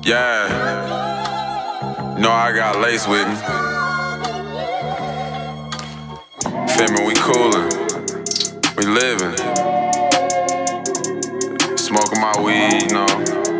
Yeah, know I got Lace with me. Feel me, we coolin', we livin', smoking my weed, you know.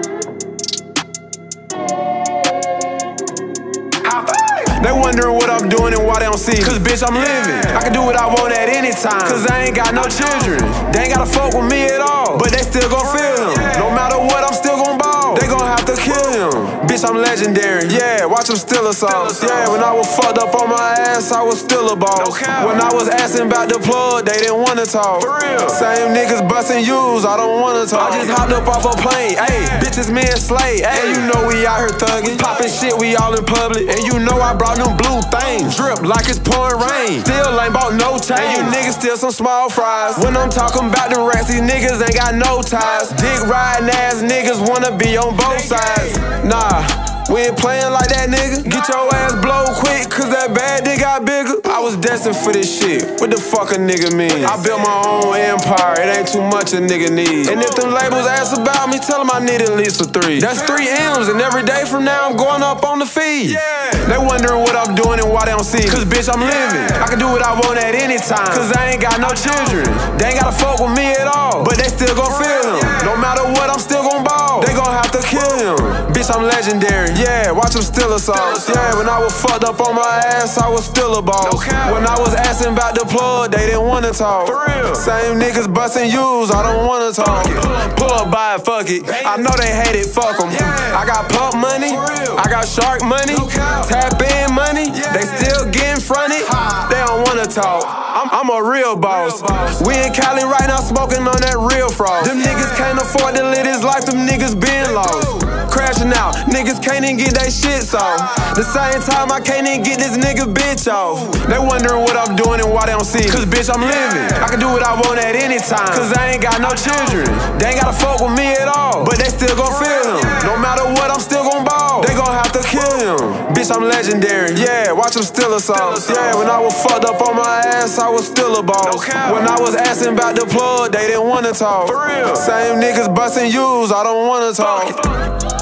They wondering what I'm doing and why they don't see me. Cause bitch, I'm living. I can do what I want at any time. Cause I ain't got no children. They ain't gotta fuck with me at all. But they still gon' feel him. No matter what, I'm still gon' ball. They gon' have to kill him. Bitch, I'm legendary. Yeah, watch them steal us all. Yeah, when I was fucked up on my ass, I was still a boss. When I was asking about the plug, they didn't wanna talk. For real. Same niggas bustin' U's, I don't wanna talk. I just hopped up off a plane. Ayy, bitches me and Slay. Ayy, you know we out here thuggin'. Poppin' shit, we all in public. And you know I brought them blue things. Drip like it's pouring rain. Still ain't bought no chains. And you niggas still some small fries. When I'm talking about the rest, these niggas ain't got no ties. Dick riding ass niggas wanna be on both sides. Nah, we ain't playing like that, nigga. Get your ass blow quick, cause that bad dick got bigger. I was destined for this shit. What the fuck a nigga mean? I built my own empire, it ain't too much a nigga need. And if them labels ask about me, tell them I need at least a 3. That's 3 M's, and every day from now I'm going up on the feed. They wondering what I'm doing and why they don't see me. Cause bitch, I'm living. I can do what I want at any time. Cause I ain't got no children. They ain't gotta fuck with me at all. But they still gon' feel him. No matter what, I'm still gon' ball. They gon' have to kill him. Bitch, I'm legendary. Yeah, watch them steal us all. Yeah, when I was fucked up on my ass, I was still a boss. When I was asking about the plug, they didn't wanna talk. For real. Same niggas bustin' U's, I don't wanna talk. Pull up, buy it, fuck it. I know they hate it, fuck them. I got pump money, I got shark money, tap in money, they still getting fronted. They don't wanna talk. I'm a real boss. We in Cali right now smoking on that real frost. Them niggas can't afford to live this life, them niggas been lost. Crashing out, niggas can't even get they shit off. The same time I can't even get this nigga bitch off. They wondering what I'm doing and why they don't see me. Cause bitch, I'm living. I can do what I want at any time. Cause I ain't got no children. They ain't gotta fuck with me at all. But they still gon' feel him. No matter what, I'm still gon' ball. They gon' have to kill him. Bitch, I'm legendary. Yeah, watch them steal us all. Yeah, when I was fucked up on my ass, I was still a boss. When I was asking about the plug, they didn't wanna talk. For real. Same niggas bustin' U's, I don't wanna talk.